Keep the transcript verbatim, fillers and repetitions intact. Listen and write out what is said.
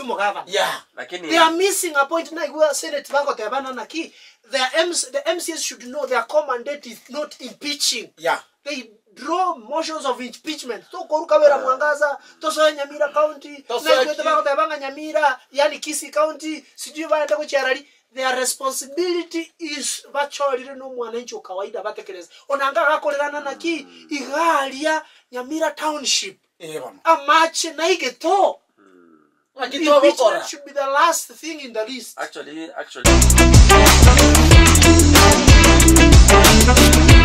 Kisumu governor. Yeah. Lakini They are missing a point. Na igwa Senate bango tebana na ki. The M C, the M C S should know their core mandate is not impeaching. Yeah. They draw motions of impeachment. So koruka wera Mwangaza, to so Nyamira County, na igwa bango tebanga Nyamira, yani Kisii County, sijui baenda kucharali. Their responsibility is virtually no mwananchi wa kawaida batekeleza. Onanga gakorerana na ki igalia Nyamira Township. Eh bana. Amache na igeto. Impeachment should be the last thing in the list. Actually, actually.